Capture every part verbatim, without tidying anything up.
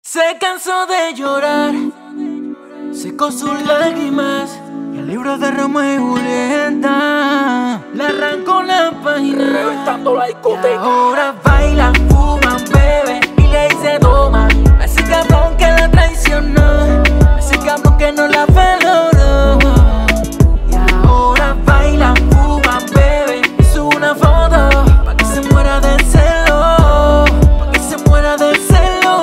Se cansó de llorar, secó sus lágrimas y el libro de Romeo y Julieta le arrancó la página, reventando la discoteca. Y ahora baila, fuma, bebe y le dice toma a ese cabrón que la traicionó, a ese cabrón que no la valoró. Y ahora baila, fuma, bebe y sube una foto pa' que se muera del celo, pa' que se muera del celo.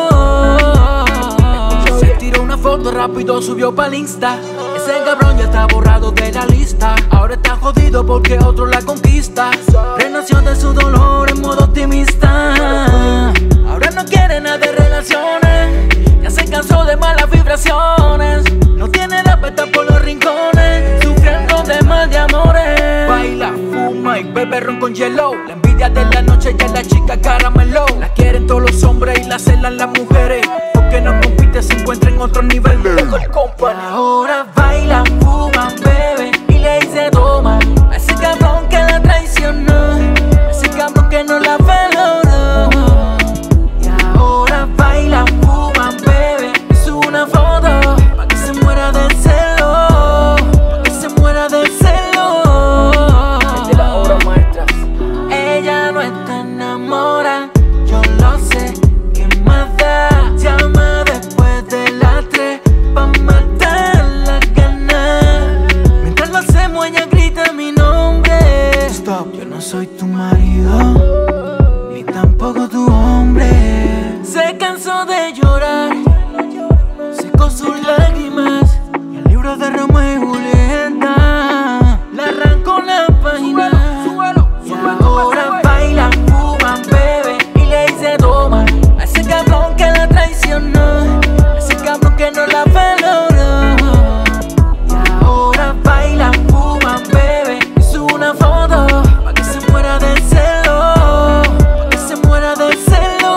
Se tiró una foto rápido, subió pa'l Insta. Ese cabrón ya está borrado de la lista. Ahora está jodido porque otro la conquista. Renació de su dolor en modo optimista. Ahora no quiere nada de relaciones, ya se cansó de malas vibraciones. No tiene edad para estar por los rincones, sufriendo de mal de amores. Baila, fuma y bebe ron con hielo. La envidia de la noche ya es la chica caramelo. La quieren todos los hombres y la celan las mujeres, porque no compite, se encuentra en otro nivel. Ahora baila, fuma, bebe y le dice toma a ese cabrón que la traicionó, a ese cabrón que no la valoró. Y ahora baila, fuma, bebe y sube una foto pa' que se muera del celo, pa' que se muera del celo. De las obras maestras. Ella no está enamorada, yo lo sé, ¿qué más da? Llama después de las tres pa' matar la gana. Mientras lo hacemos ella grita mi nombre. Stop, yo no soy tu marido, ni tampoco tu hombre. Se cansó de llorar, secó sus lágrimas y el libro de Romeo y Julieta le arrancó la página. Súbelo, súbelo, Y súbelo, ahora baila, fuma, bebe y le dice toma a ese cabrón que la traicionó, a ese cabrón que no la valoró. Y ahora baila, fuma, bebe y sube una foto pa' que se muera del celo, pa' que se muera del celo.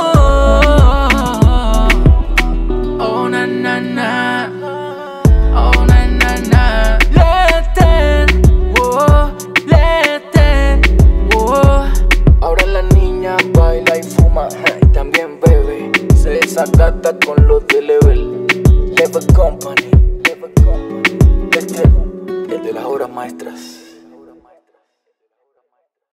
Oh na na na, oh na na na. Lete, oh, lete, oh. Ahora la niña baila y fuma y también bebe. Se desacata con los de Level, Level Company, Level Company. Este es de las obras maestras.